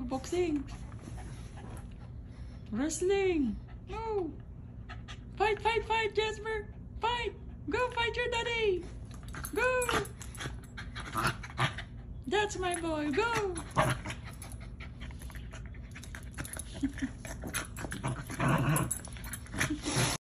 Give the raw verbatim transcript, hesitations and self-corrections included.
boxing. Wrestling. No. Fight, fight, fight, Jasper. Fight. Go fight your daddy. Go. That's my boy. Go.